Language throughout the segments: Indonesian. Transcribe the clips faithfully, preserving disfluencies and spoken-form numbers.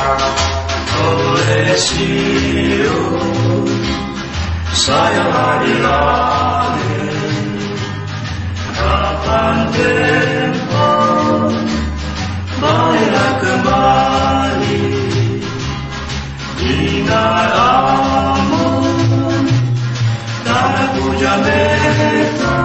oleh Sion, sayang hari lahir. Kapan tempo baiklah kembali, ingat Amun, tanah puja beta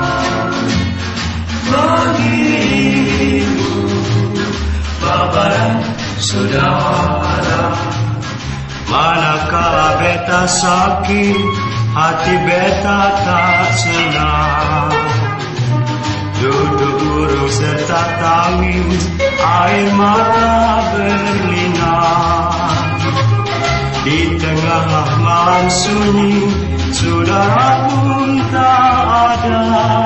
bagimu, Bapa dan saudara. Manakala beta sakit, hati beta tak senang. Duduk murung serta tangis, air mata berlinang. Di tengah malam sunyi, saudara pun tak ada.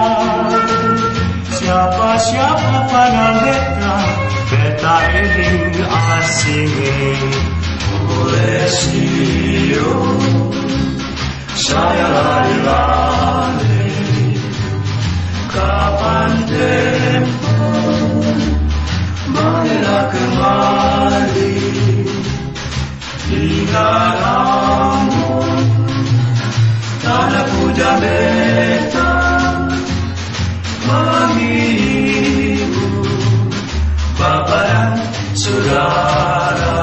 Siapa-siapa pandang beta, beta ingin asing. Oleh Sion, saya lari-lari. Kapan tempo baiklah kembali, ingat Amun, tanah puja beta bagimu, Bapa dan saudara.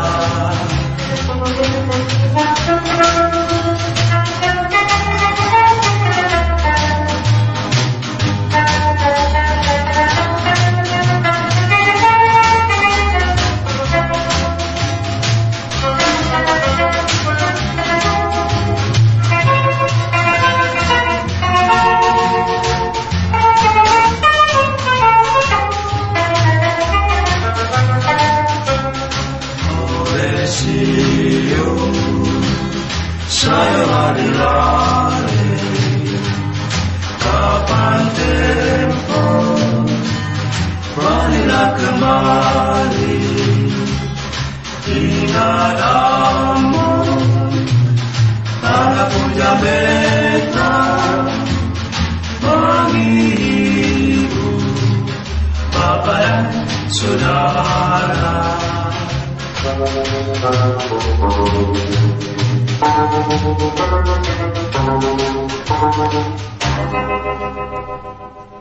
Saya lari-lari, kapan tempo baliklah kembali, ingat Amun, tanah puja beta bagimu, Bapa dan saudara. Thank you.